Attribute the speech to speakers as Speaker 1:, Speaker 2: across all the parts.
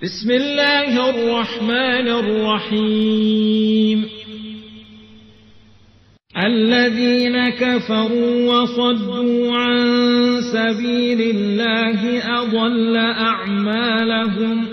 Speaker 1: بسم الله الرحمن الرحيم. الذين كفروا وصدوا عن سبيل الله أضل أعمالهم،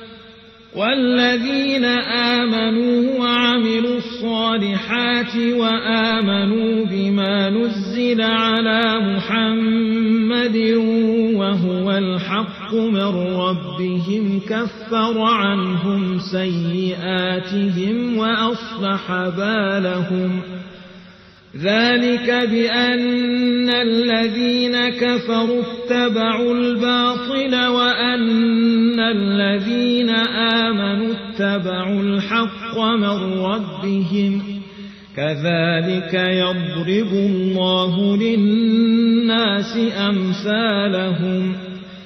Speaker 1: والذين آمنوا وعملوا الصالحات وآمنوا بما نزل على محمد وهو الحق من ربهم كفر عنهم سيئاتهم وأصلح بالهم. ذلك بأن الذين كفروا اتبعوا الباطل وأن الذين آمنوا اتبعوا الحق من ربهم، كذلك يضرب الله للناس أمثالهم.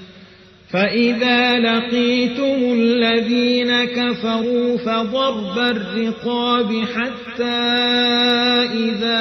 Speaker 1: فإذا لقيتم الذين كفروا فضرب الرقاب حتى إذا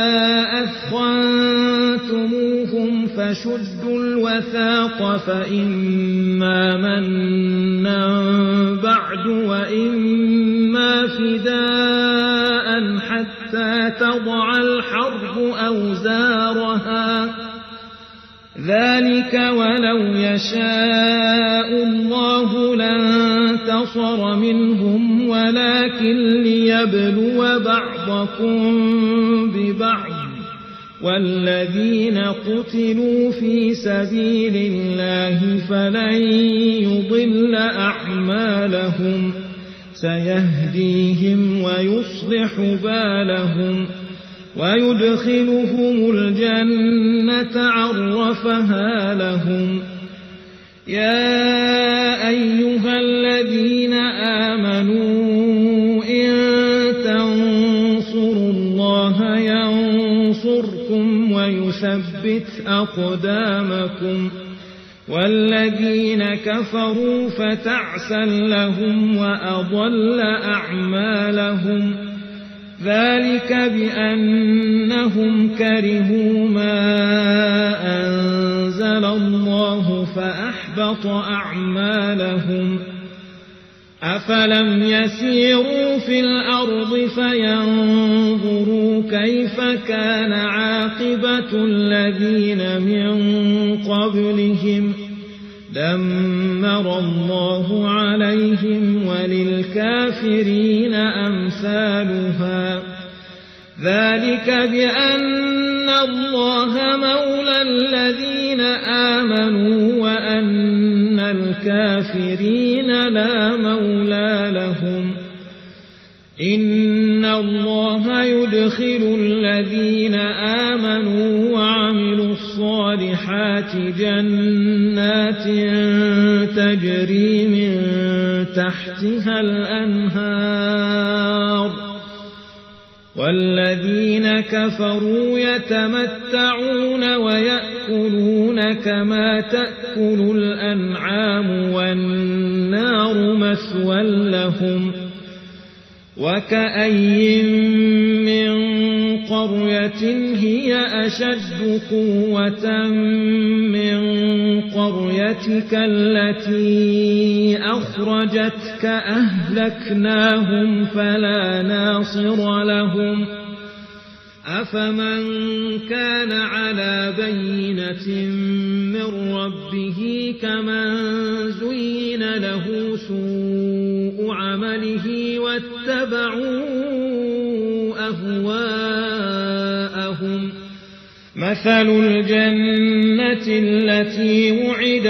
Speaker 1: أثخنتموهم فشدوا الوثاق، فإما منا بعد وإما فداء حتى تضع الحرب أوزارها. ذلك ولو يشاء الله لانتصر منهم، ولكن ليبلو بعضكم ببعض. والذين قتلوا في سبيل الله فلن يضل أعمالهم، سيهديهم ويصلح بالهم ويدخلهم الجنة عرفها لهم. يا أيها الذين آمنوا إن تنصروا الله ينصركم ويثبت أقدامكم. والذين كفروا فتعسا لهم وأضل أعمالهم. ذلك بأنهم كرهوا ما أنزل الله فأحبط أعمالهم. أفلم يسيروا في الأرض فينظروا كيف كان عاقبة الذين من قبلهم، دمر الله عليهم وللكافرين أمثالها. ذلك بأن الله مولى الذين آمنوا وأن الكافرين لا مولى لهم. إن الله يدخل الذين آمنوا وعملوا الصالحات جنات تجري من تحتها الأنهار، والذين كفروا يتمتعون ويأكلون كما تأكل الأنعام والنار مثوى لهم. وكأي من قرية هي أشد قوة من قريتك التي أخرجتك أهلكناهم فلا ناصر لهم. أفمن كان على بينة من ربه كمن زين له سوء عمله واتبعوا أهواءهم. مثل الجنة التي وعد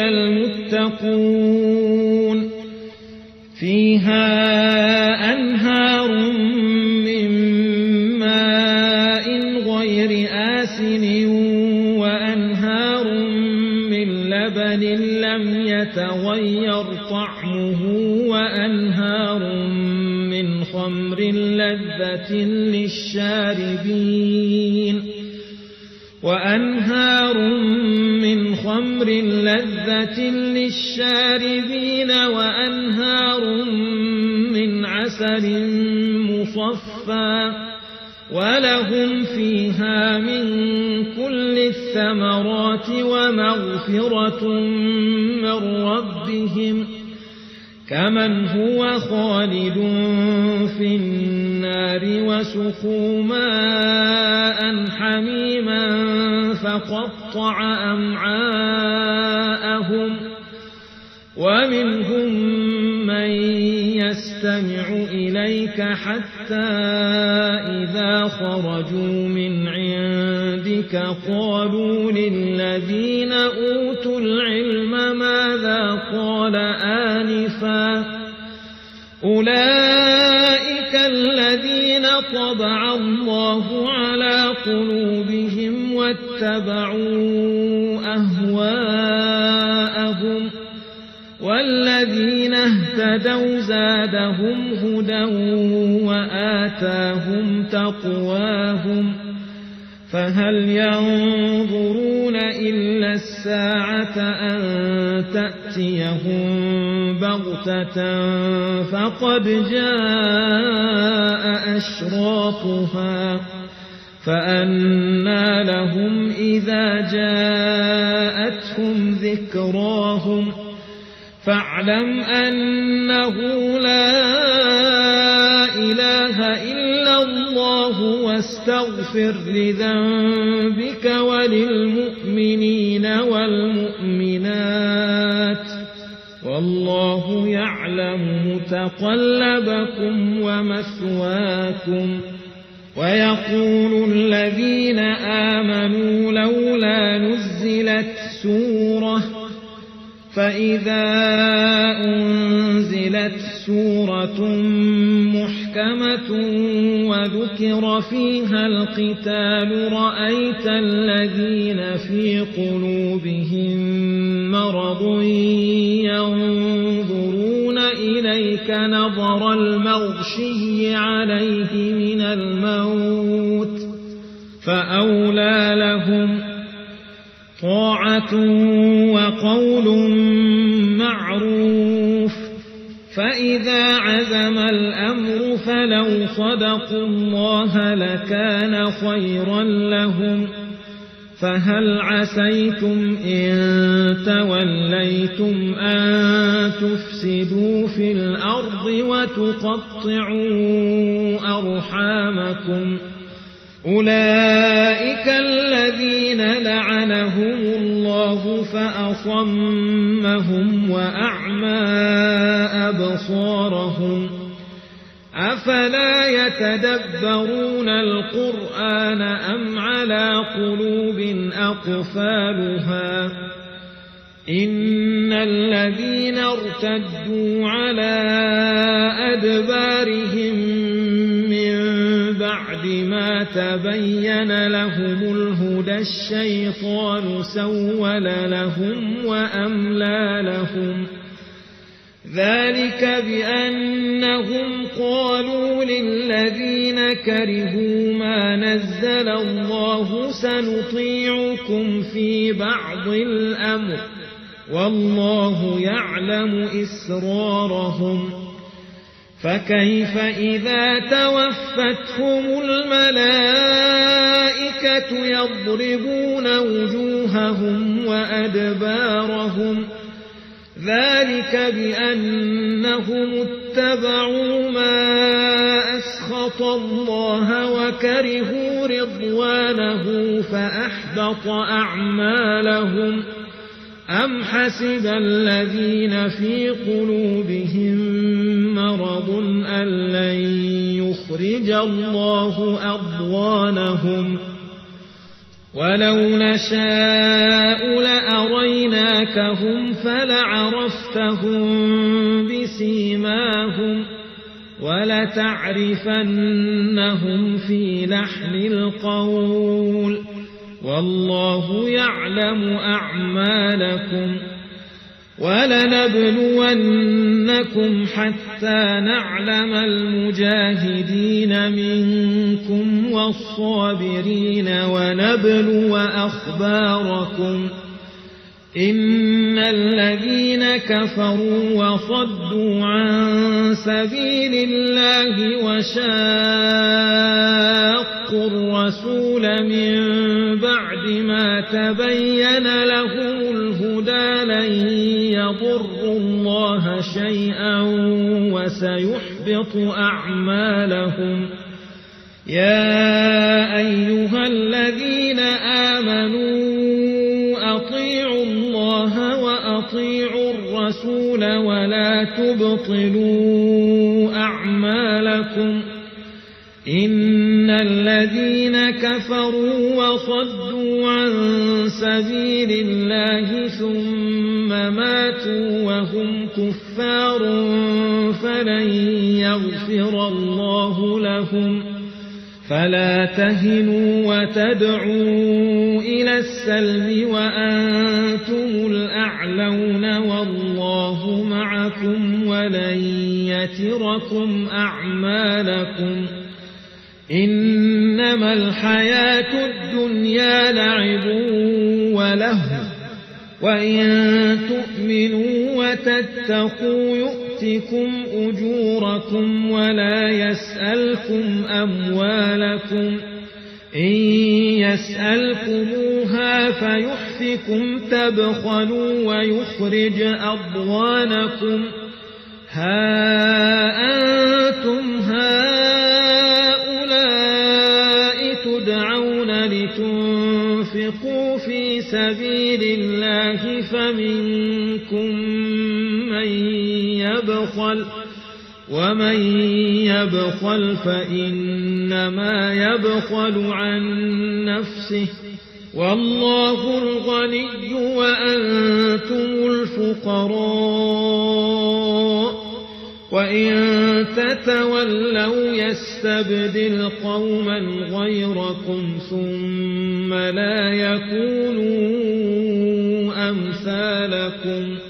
Speaker 1: المتقون فيها أنهار من ماء غير آسن وأنهار من لبن لم يتغير طعمه وأنهار من خمر لذة للشاربين وأنهار من عسل مصفى ولهم فيها من كل الثمرات ومغفرة من ربهم كمن هو خالد في النار وسقوا ماء حميما فقطع أمعاءهم ومنهم من يستمع إليك حتى إذا خرجوا من عندك قالوا للذين أوتوا العلم ماذا قال آنفا أولئك الذين طبع الله على قلوبهم واتبعوا أهواءهم والذين اهتدوا زادهم هدى وآتاهم تقواهم فهل ينظرون إلا الساعة أن تأتيهم بغتة فقد جاء أشراطها فأنى لهم إذا جاءتهم ذكراهم فاعلم أنه لا إله إلا الله واستغفر لذنبك وللمؤمنين والمؤمنات والله يعلم متقلبكم ومثواكم ويقول الذين آمنوا لولا نزلت سورة فإذا أنزلت سورة محكمة وذكر فيها القتال رأيت الذين في قلوبهم مرض ينظرون إليك نظر المغشي عليه من الموت فأولى لهم طاعة وقول معروف فإذا عزم الأمر فلو صدقوا الله لكان خيرا لهم فهل عسيتم إن توليتم أن تفسدوا في الأرض وتقطعوا أرحامكم أولئك الذين لعنهم الله فأصمهم وأعمى أبصارهم أفلا يتدبرون القرآن أم على قلوب أقفالها إن الذين ارتدوا على أدبارهم من بعد ما تبين لهم الهدى الشيطان سول لهم وأملى لهم ذلك بأنهم قالوا للذين كرهوا ما نزل الله سنطيعكم في بعض الأمر والله يعلم إسرارهم فكيف إذا توفتهم الملائكة يضربون وجوههم وأدبارهم ذلك بأنهم اتبعوا ما أسخط الله وكرهوا رضوانه فأحبط أعمالهم أم حسب الذين في قلوبهم مرض أن لن يخرج الله أضغانهم ولو نشاء لأريناكهم فلعرفتهم بسيماهم ولتعرفنهم في لحن القول والله يعلم أعمالكم ولنبلونكم حتى نعلم المجاهدين منكم والصابرين ونبلو أخباركم إن الذين كفروا وصدوا عن سبيل الله وشاقوا الرسول من بعد ما تبين لهم الهدى لن يضروا الله شيئا وسيحبط أعمالهم. يا أيها الذين آمنوا أطيعوا الله وأطيعوا الرسول ولا تبطلوا أعمالكم. إن الذين كفروا وصدوا عن سبيل الله ثم ماتوا وهم كفار فلن يغفر الله لهم. فلا تهنوا وتدعوا إلى السلم وأنتم الأعلون والله معكم ولن يتركم أعمالكم. إنما الحياة الدنيا لعب ولهو وإن تؤمنوا وتتقوا يؤتكم أجوركم ولا يسألكم أموالكم. إن يسألكموها فيحفكم تبخلوا ويخرج أضغانكم. ها أنتم هؤلاء تدعون لتنفقوا في سبيل الله فمنكم من يبخل ومن يبخل فإنما يبخل عن نفسه والله الغني وأنتم الفقراء. وإن تتولوا يستبدل قوما غيركم ثم لا يكونوا أمثالكم.